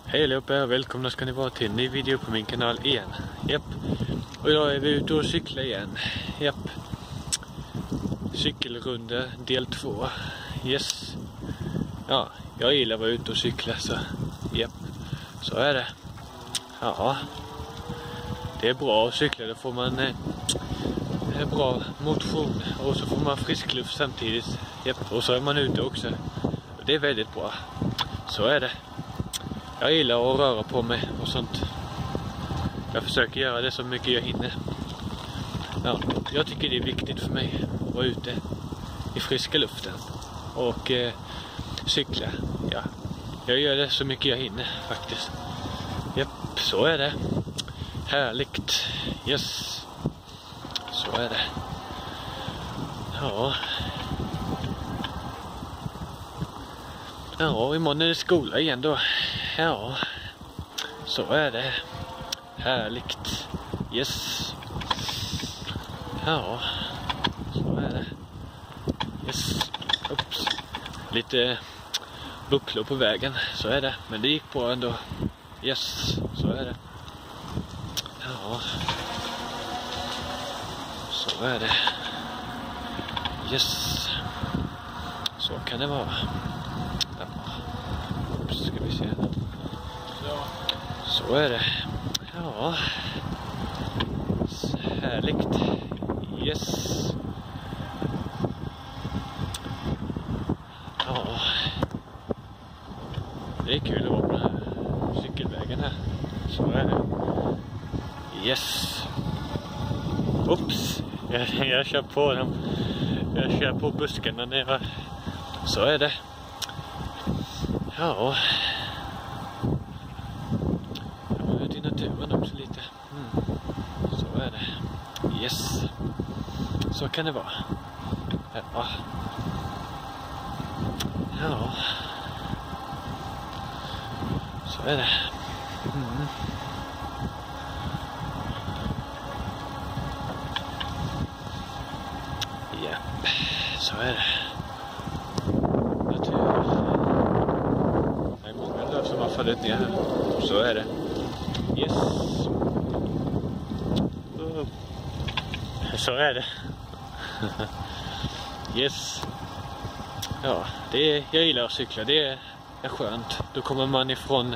Hej allihopa och välkomna ska ni vara till en ny video på min kanal igen. Japp. Och idag är vi ute och cykla igen. Japp. Cykelrunda del 2. Yes. Ja, jag gillar att vara ute och cykla så. Japp. Så är det. Ja. Det är bra att cykla, då får man bra motion och så får man frisk luft samtidigt. Japp. Och så är man ute också. Det är väldigt bra. Så är det. Jag gillar att röra på mig och sånt. Jag försöker göra det så mycket jag hinner. Ja, jag tycker det är viktigt för mig att vara ute i friska luften och cykla. Ja, jag gör det så mycket jag hinner faktiskt. Japp, så är det. Härligt. Yes. Så är det. Ja. Ja, imorgon är det skola igen då. Ja, så är det. Härligt. Yes. Ja, så är det. Yes. Ups. Lite bucklor på vägen, så är det. Men det gick bra ändå. Yes, så är det. Ja. Så är det. Yes. Så kan det vara. Ja. Ups, ska vi se. Så är det. Ja. Härligt. Yes. Ja. Det är kul att vara på den här cykelvägen här. Så är det. Yes. Ups. Jag kör på dem. Jag kör på buskarna nere. Så är det. Ja. I naturen också lite. Så är det. Yes. Så kan det vara. Ja. Ja. Så är det. Japp. Så är det. Natur. Det är många löv som har fallit ner här. Så är det. Yes. Så är det. Yes. Ja, jag gillar att cykla. Det är skönt. Då kommer man ifrån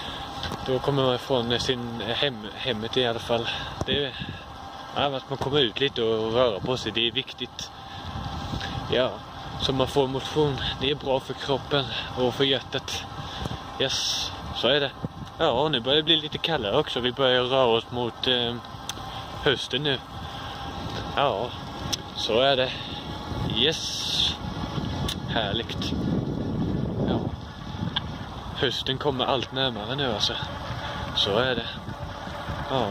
sin hemmet i alla fall. Det är att man kommer ut lite och röra på sig. Det är viktigt. Ja, så man får motion. Det är bra för kroppen och för hjärtat. Yes, så är det. Ja, och nu börjar det bli lite kallare också. Vi börjar röra oss mot hösten nu. Ja, så är det. Yes. Härligt. Ja. Hösten kommer allt närmare nu alltså. Så är det. Ja.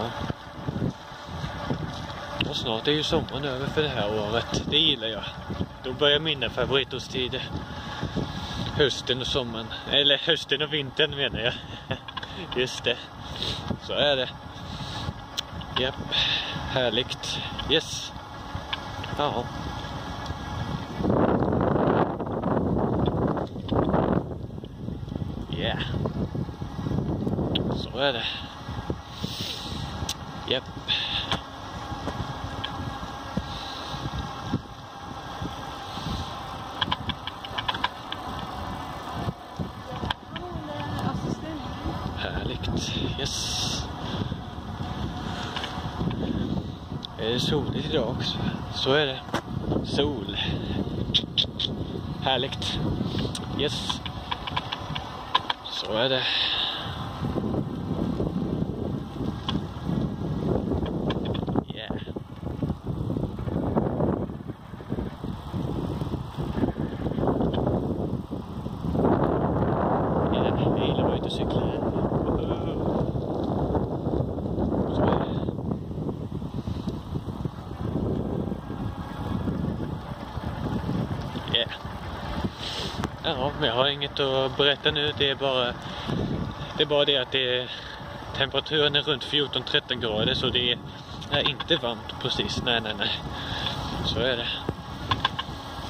Och snart är ju sommaren över för det här året. Det gillar jag. Då börjar mina favoritårstider. Hösten och sommaren. Eller hösten och vintern menar jag. Just det. Så är det. Japp. Härligt. Yes. Ja. Yeah. Så är det. Japp. Härligt. Yes. Det är soligt idag också. Så är det. Sol. Härligt. Yes. Så är det. Yeah. Jag gillar att vara ute och cykla. Så är det. Yeah. Ja, men jag har inget att berätta nu. Det är bara det att temperaturen är runt 14-13 grader, så det är inte varmt precis. Nej. Så är det.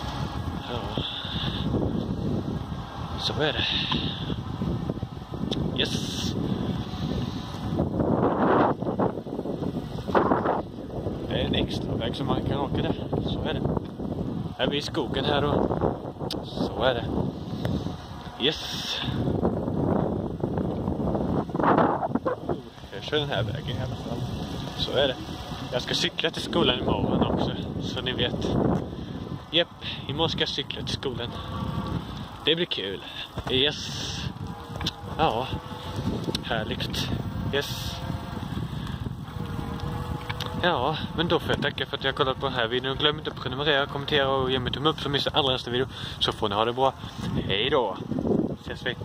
Ja. Så är det. Yes. Det är en extra väg som man kan åka där. Så är det. Här är vi i skogen här och så är det. Yes. Jag kör den här vägen i alla fall. Så är det. Jag ska cykla till skolan imorgon också. Så ni vet. Japp, imorgon ska jag cykla till skolan. Det blir kul. Yes. Ja. Härligt. Yes. Ja, men då får jag tacka för att jag har kollat på den här videon. Glöm inte att prenumerera, kommentera och ge mig tumme upp som missar allra nästa video. Så får ni ha det bra. Hej då. Ses vi.